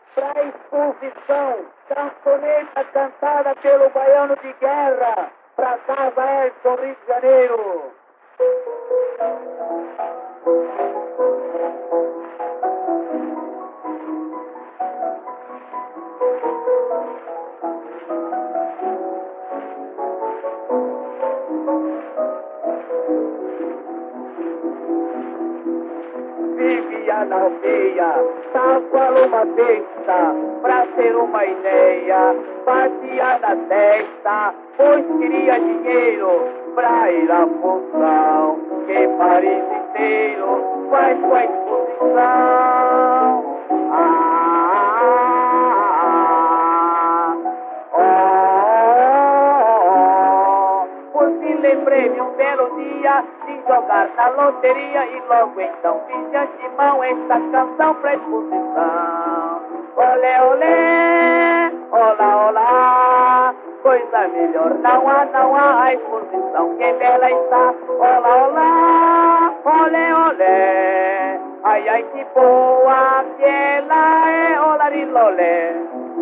pra exposição, cançoneta cantada pelo baiano de guerra, pra Casa Edson, Rio de Janeiro. Vivia na aldeia, tava uma besta, pra ter uma ideia, batia na testa, pois queria dinheiro pra ir à função, que Paris inteiro faz sua exposição. Por fim lembrei-me um belo dia de jogar na loteria e logo então fiz de antemão esta canção pra exposição. Olé, olé, olá, olá, coisa melhor não há, a exposição que bela está. Olá, olá, olé, olé, ai, ai, que boa que ela é, olarilolé.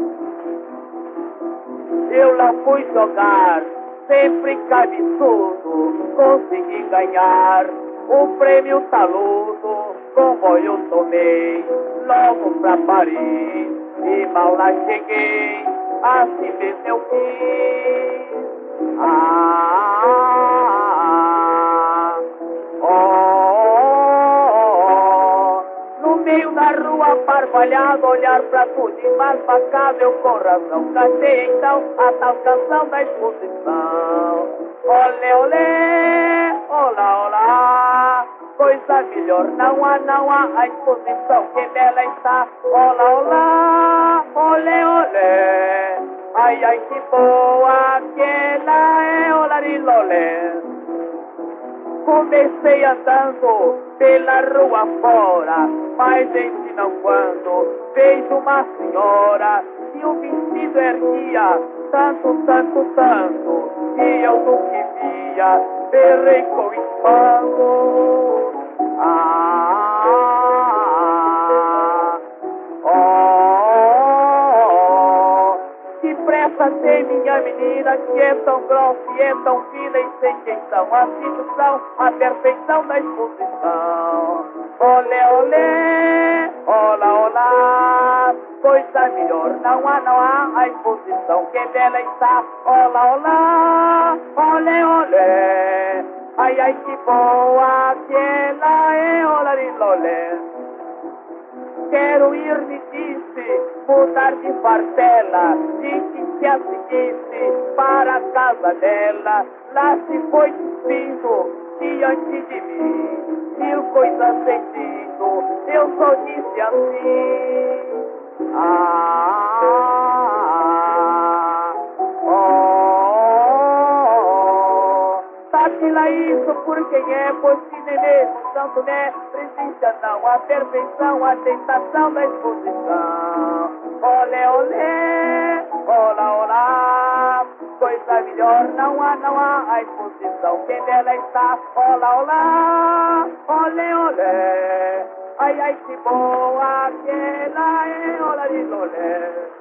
Eu lá fui jogar, sempre cabeçudo, consegui ganhar o prêmio taludo. Comboio eu tomei, logo pra Paris, e mal lá cheguei, assim mesmo eu fiz. No meio da rua parvalhado, olhar pra tudo embasbacado, eu com razão cantei então a tal canção da exposição. Olé, olé, olá, olá, coisa melhor não há, a exposição que bela está. Olá, olá, olé, olé, ai, ai, que boa que ela é, olarilolé. Comecei andando pela rua fora, mas em si não quando vejo uma senhora e o vestido erguia tanto, tanto, tanto, e eu do que via berrei com espanto. Depressa tem minha menina, que é tão grossa e é tão fina e sem questão, a sedução, a perfeição da exposição. Olé, olé, olá, olá, coisa melhor não há, a exposição que bela está. Olá, olá, olé, olé, ai, ai, que boa que ela é, olarilolé. Quero ir, me disse, mudar de parcela, disse que a seguisse para a casa dela. Lá se foi despido diante de mim, mil coisas sentindo, eu só disse assim. Sabe lá isso por quem é, pois que nem mesmo Santo Né resiste não a perfeição, a tentação da exposição. Olé, olé, olá, olá, coisa melhor não há, a exposição que bela está. Olá, olá, olé, olé, ai, ai, que boa que ela é, olarilolé.